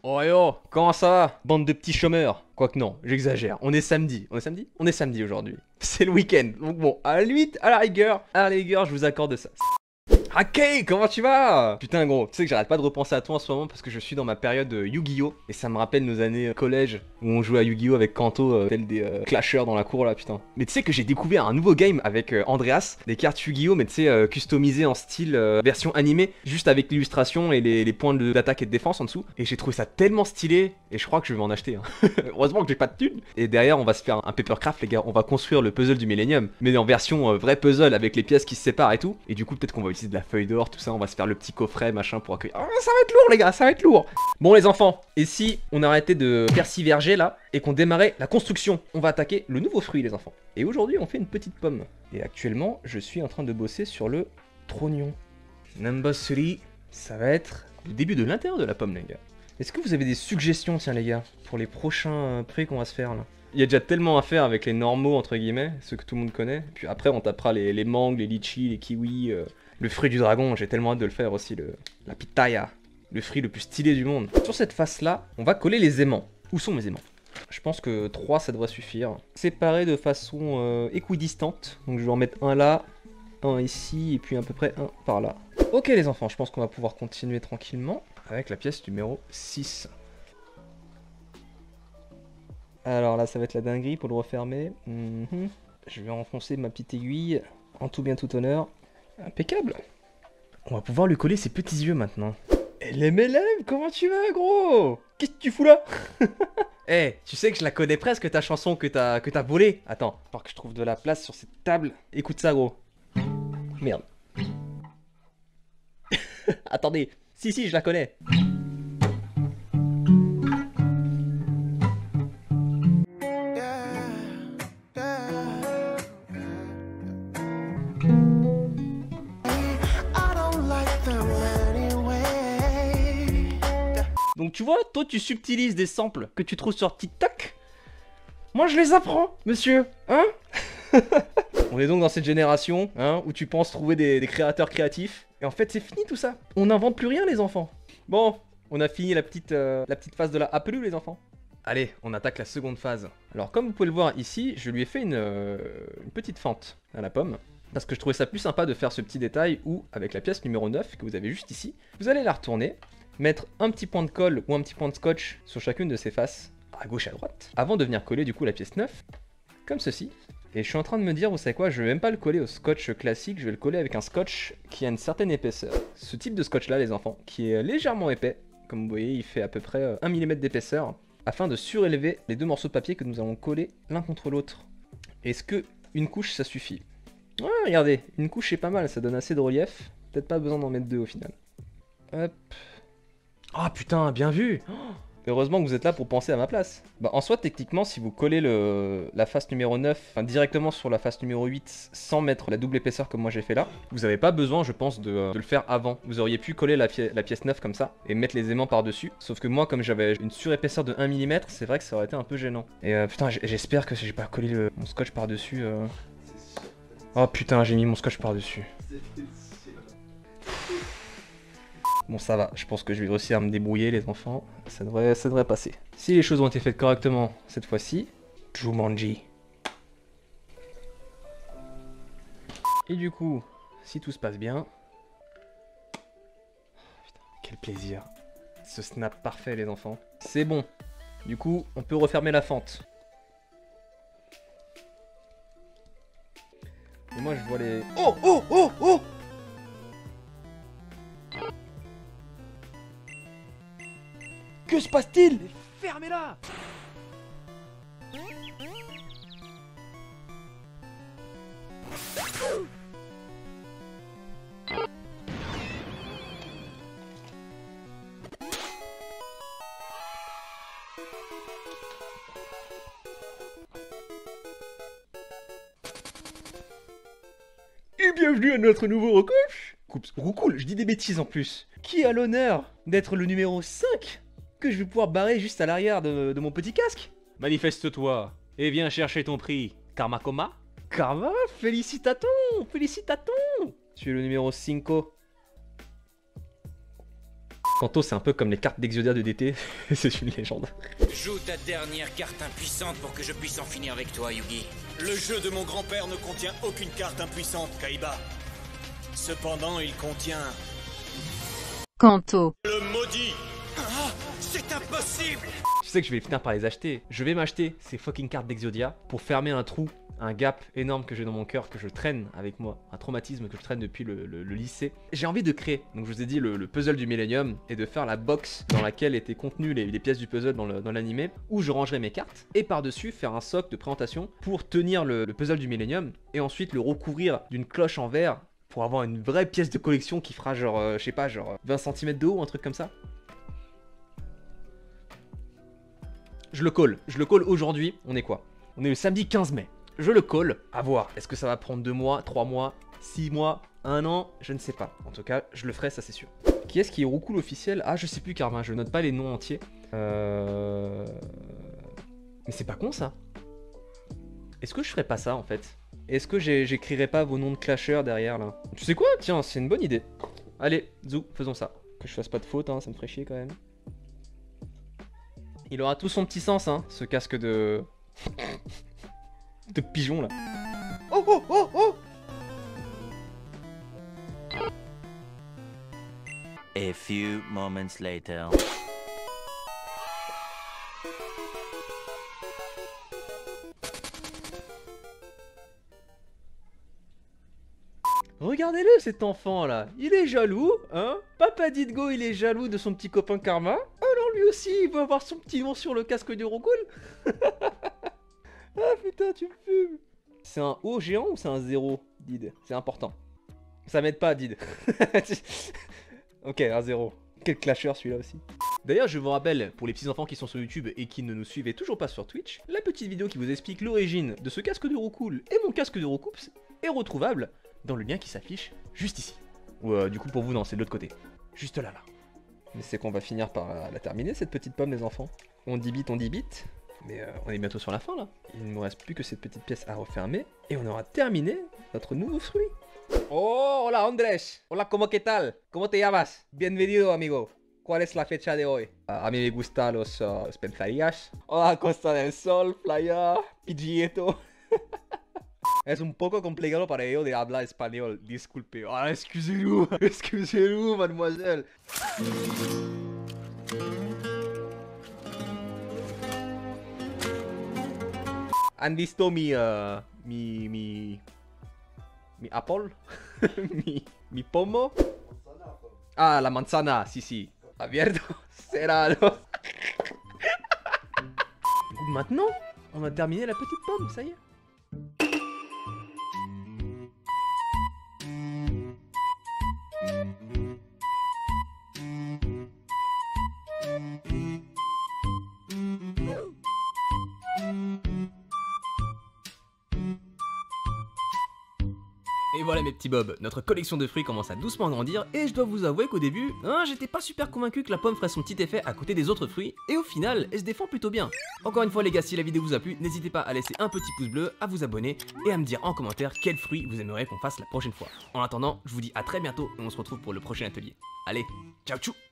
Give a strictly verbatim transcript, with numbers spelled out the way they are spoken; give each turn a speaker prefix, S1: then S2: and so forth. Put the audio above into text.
S1: Oh yo, comment ça va? Bande de petits chômeurs. Quoique non, j'exagère. On est samedi. On est samedi? On est samedi aujourd'hui. C'est le week-end. Donc bon, à la limite, à la rigueur, à la rigueur, je vous accorde ça. Ok, comment tu vas? Putain gros, tu sais que j'arrête pas de repenser à toi en ce moment parce que je suis dans ma période euh, Yu-Gi-Oh! Et ça me rappelle nos années euh, collège où on jouait à Yu-Gi-Oh! Avec Kanto, euh, tel des euh, clashers dans la cour là, putain. Mais tu sais que j'ai découvert un nouveau game avec euh, Andreas, des cartes Yu-Gi-Oh! Mais tu sais, euh, customisées en style euh, version animée, juste avec l'illustration et les, les points de- d'attaque et de défense en dessous. Et j'ai trouvé ça tellement stylé et je crois que je vais m'en acheter. Hein. Heureusement que j'ai pas de thunes. Et derrière, on va se faire un papercraft, les gars. On va construire le puzzle du Millennium, mais en version euh, vrai puzzle avec les pièces qui se séparent et tout. Et du coup, peut-être qu'on va utiliser de la feuille d'or, tout ça. On va se faire le petit coffret, machin, pour accueillir. Ah, ça va être lourd, les gars, ça va être lourd. Bon, les enfants, et si on arrêtait de persiverger là et qu'on démarrait la construction? On va attaquer le nouveau fruit, les enfants. Et aujourd'hui, on fait une petite pomme. Et actuellement, je suis en train de bosser sur le trognon. Number trois, ça va être le début de l'intérieur de la pomme, les gars. Est-ce que vous avez des suggestions, tiens, les gars, pour les prochains euh, prix qu'on va se faire là? Il y a déjà tellement à faire avec les normaux, entre guillemets, ceux que tout le monde connaît. Puis après, on tapera les, les mangues, les litchis, les kiwis, euh, le fruit du dragon. J'ai tellement hâte de le faire aussi, le, la pitaya, le fruit le plus stylé du monde. Sur cette face-là, on va coller les aimants. Où sont mes aimants? Je pense que trois, ça devrait suffire. Séparés de façon euh, équidistante. Donc je vais en mettre un là, un ici, et puis à peu près un par là. Ok les enfants, je pense qu'on va pouvoir continuer tranquillement avec la pièce numéro six. Alors là, ça va être la dinguerie pour le refermer. Mm-hmm. Je vais enfoncer ma petite aiguille en tout bien tout honneur. Impeccable. On va pouvoir lui coller ses petits yeux maintenant. L M L M, comment tu vas, gros? Qu'est-ce que tu fous là? Eh, hey, tu sais que je la connais presque, ta chanson que t'as que t'as volée. Attends, faut que je trouve de la place sur cette table. Écoute ça, gros. Merde. Attendez. Si, si, je la connais. Donc tu vois, toi tu subtilises des samples que tu trouves sur TikTok. Moi je les apprends, monsieur, hein? On est donc dans cette génération, hein, où tu penses trouver des, des créateurs créatifs. Et en fait c'est fini tout ça. On n'invente plus rien les enfants. Bon, on a fini la petite, euh, la petite phase de la A P L U les enfants. Allez, on attaque la seconde phase. Alors comme vous pouvez le voir ici, je lui ai fait une, euh, une petite fente à la pomme. Parce que je trouvais ça plus sympa de faire ce petit détail où, avec la pièce numéro neuf que vous avez juste ici, vous allez la retourner, mettre un petit point de colle ou un petit point de scotch sur chacune de ses faces, à gauche et à droite, avant de venir coller du coup la pièce neuf, comme ceci. Et je suis en train de me dire, vous savez quoi, je vais même pas le coller au scotch classique, je vais le coller avec un scotch qui a une certaine épaisseur. Ce type de scotch là les enfants, qui est légèrement épais, comme vous voyez il fait à peu près un millimètre d'épaisseur, afin de surélever les deux morceaux de papier que nous allons coller l'un contre l'autre. Est-ce que une couche ça suffit? Ouais, regardez, une couche c'est pas mal, ça donne assez de relief, peut-être pas besoin d'en mettre deux au final. Hop. Ah oh, putain, bien vu. Oh, heureusement que vous êtes là pour penser à ma place. Bah en soi, techniquement, si vous collez le, la face numéro neuf enfin, directement sur la face numéro huit sans mettre la double épaisseur comme moi j'ai fait là, vous n'avez pas besoin, je pense, de, de le faire avant. Vous auriez pu coller la, pi la pièce neuf comme ça et mettre les aimants par-dessus. Sauf que moi, comme j'avais une surépaisseur de un millimètre, c'est vrai que ça aurait été un peu gênant. Et euh, putain, j'espère que j'ai pas collé le, mon scotch par-dessus. Euh... Oh putain, j'ai mis mon scotch par-dessus. Bon ça va, je pense que je vais réussir à me débrouiller les enfants, ça devrait, ça devrait passer. Si les choses ont été faites correctement cette fois-ci, Jumanji. Et du coup, si tout se passe bien... Putain, quel plaisir. Ce snap parfait les enfants. C'est bon. Du coup, on peut refermer la fente. Et moi je vois les... Oh oh oh oh! Que se passe-t-il? Fermez-la! Et bienvenue à notre nouveau recoach. Oups, roucoule, je dis des bêtises en plus. Qui a l'honneur d'être le numéro cinq que je vais pouvoir barrer juste à l'arrière de, de mon petit casque? Manifeste-toi et viens chercher ton prix. Karma Koma? Karma, félicitaton, félicitaton. Tu es le numéro cinq. Kanto, c'est un peu comme les cartes d'Exodia de D T, c'est une légende.
S2: Joue ta dernière carte impuissante pour que je puisse en finir avec toi, Yugi.
S3: Le jeu de mon grand-père ne contient aucune carte impuissante, Kaiba. Cependant, il contient...
S4: Kanto.
S3: Le maudit. Ah, c'est impossible.
S1: Je sais que je vais finir par les acheter. Je vais m'acheter ces fucking cartes d'Exodia pour fermer un trou, un gap énorme que j'ai dans mon cœur, que je traîne avec moi, un traumatisme que je traîne depuis le, le, le lycée. J'ai envie de créer, donc je vous ai dit, le, le puzzle du Millennium et de faire la box dans laquelle étaient contenues les, les pièces du puzzle dans l'animé, dans où je rangerai mes cartes, et par-dessus faire un socle de présentation pour tenir le, le puzzle du Millennium, et ensuite le recouvrir d'une cloche en verre pour avoir une vraie pièce de collection qui fera genre, euh, je sais pas, genre vingt centimètres de haut, un truc comme ça. Je le colle, je le colle aujourd'hui, on est quoi? On est le samedi quinze mai. Je le colle, à voir. Est-ce que ça va prendre deux mois, trois mois, six mois, un an? Je ne sais pas. En tout cas, je le ferai, ça c'est sûr. Qui est-ce qui est Roucool officiel? Ah, je sais plus, Carmin, je note pas les noms entiers. Euh... Mais c'est pas con ça. Est-ce que je ferais pas ça en fait? Est-ce que j'écrirais pas vos noms de clasheurs derrière là? Tu sais quoi? Tiens, c'est une bonne idée. Allez, zou, faisons ça. Que je fasse pas de faute, hein, ça me ferait chier quand même. Il aura tout son petit sens, hein, ce casque de... de pigeon là. Oh oh oh oh!
S2: A few moments later.
S1: Regardez-le cet enfant là, il est jaloux, hein? Papa Didgo il est jaloux de son petit copain Karma. Alors lui aussi il veut avoir son petit nom sur le casque du Roucool. Ah putain tu me fumes. C'est un O géant ou c'est un zéro, Did? C'est important. Ça m'aide pas, Did. Ok, un zéro. Quel clasher celui-là aussi. D'ailleurs, je vous rappelle, pour les petits enfants qui sont sur YouTube et qui ne nous suivaient toujours pas sur Twitch, la petite vidéo qui vous explique l'origine de ce casque de Roucool et mon casque de Roucoups est retrouvable dans le lien qui s'affiche juste ici. Ou euh, du coup pour vous, non, c'est de l'autre côté. Juste là, là. Mais c'est qu'on va finir par euh, la terminer, cette petite pomme, les enfants. On dit bit, on dit bit. Mais euh, on est bientôt sur la fin, là. Il ne nous reste plus que cette petite pièce à refermer. Et on aura terminé notre nouveau fruit. Oh, hola Andrés. Hola, ¿cómo qué tal? ¿Cómo te llamas? Bienvenido, amigo. ¿Cuál es la fecha de hoy? Uh, a mí me gustan los uh, pensarías. Hola, Costa del Sol, playa, Pidgieto. Es un poco complicado para ello de hablar español, disculpe. Ah, excusez-nous, excusez-nous, mademoiselle. ¿Han visto mi, uh, mi, mi, mi apple? mi, mi pomo? Ah, la manzana, sí, sí. Abierto, cerrado. Maintenant, on a terminé la petite pomme, ça y est. Et voilà mes petits bobs, notre collection de fruits commence à doucement grandir et je dois vous avouer qu'au début, hein, j'étais pas super convaincu que la pomme ferait son petit effet à côté des autres fruits et au final, elle se défend plutôt bien. Encore une fois les gars, si la vidéo vous a plu, n'hésitez pas à laisser un petit pouce bleu, à vous abonner et à me dire en commentaire quel fruit vous aimeriez qu'on fasse la prochaine fois. En attendant, je vous dis à très bientôt et on se retrouve pour le prochain atelier. Allez, ciao tchou!